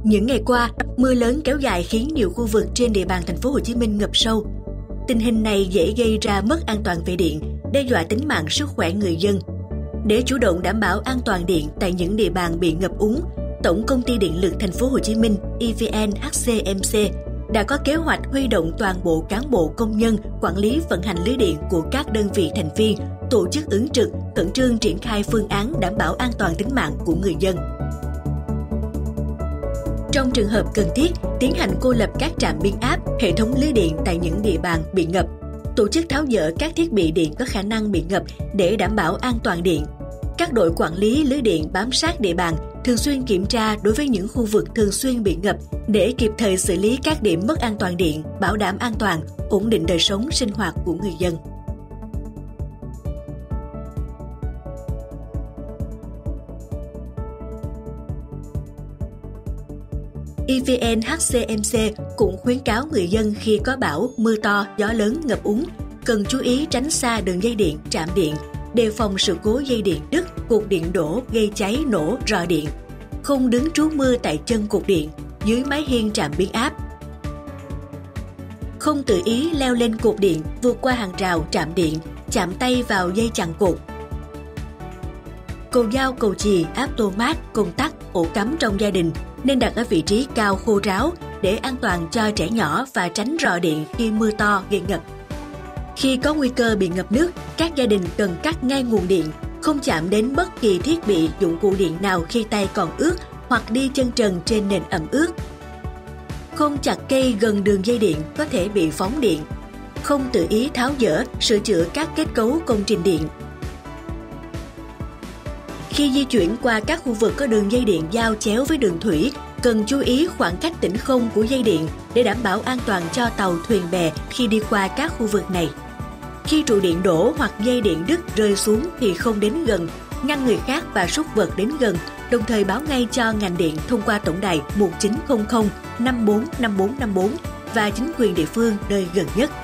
Những ngày qua, mưa lớn kéo dài khiến nhiều khu vực trên địa bàn thành phố Hồ Chí Minh ngập sâu. Tình hình này dễ gây ra mất an toàn về điện, đe dọa tính mạng sức khỏe người dân. Để chủ động đảm bảo an toàn điện tại những địa bàn bị ngập úng, Tổng Công ty Điện lực thành phố Hồ Chí Minh (EVN HCMC) đã có kế hoạch huy động toàn bộ cán bộ công nhân quản lý vận hành lưới điện của các đơn vị thành viên, tổ chức ứng trực, khẩn trương triển khai phương án đảm bảo an toàn tính mạng của người dân. Trong trường hợp cần thiết, tiến hành cô lập các trạm biến áp, hệ thống lưới điện tại những địa bàn bị ngập, tổ chức tháo dỡ các thiết bị điện có khả năng bị ngập để đảm bảo an toàn điện. Các đội quản lý lưới điện bám sát địa bàn, thường xuyên kiểm tra đối với những khu vực thường xuyên bị ngập để kịp thời xử lý các điểm mất an toàn điện, bảo đảm an toàn, ổn định đời sống sinh hoạt của người dân. EVN HCMC cũng khuyến cáo người dân khi có bão, mưa to, gió lớn, ngập úng, cần chú ý tránh xa đường dây điện, trạm điện, đề phòng sự cố dây điện đứt, cột điện đổ gây cháy nổ rò điện. Không đứng trú mưa tại chân cột điện, dưới mái hiên trạm biến áp. Không tự ý leo lên cột điện, vượt qua hàng rào trạm điện, chạm tay vào dây chằng cột. Cầu dao, cầu chì, áp tô mát, công tắc, ổ cắm trong gia đình nên đặt ở vị trí cao khô ráo để an toàn cho trẻ nhỏ và tránh rò điện khi mưa to gây ngập. Khi có nguy cơ bị ngập nước, các gia đình cần cắt ngay nguồn điện, không chạm đến bất kỳ thiết bị, dụng cụ điện nào khi tay còn ướt hoặc đi chân trần trên nền ẩm ướt. Không chặt cây gần đường dây điện có thể bị phóng điện. Không tự ý tháo dỡ, sửa chữa các kết cấu công trình điện. Khi di chuyển qua các khu vực có đường dây điện giao chéo với đường thủy, cần chú ý khoảng cách tĩnh không của dây điện để đảm bảo an toàn cho tàu thuyền bè khi đi qua các khu vực này. Khi trụ điện đổ hoặc dây điện đứt rơi xuống thì không đến gần, ngăn người khác và súc vật đến gần, đồng thời báo ngay cho ngành điện thông qua tổng đài 1900 545454 và chính quyền địa phương nơi gần nhất.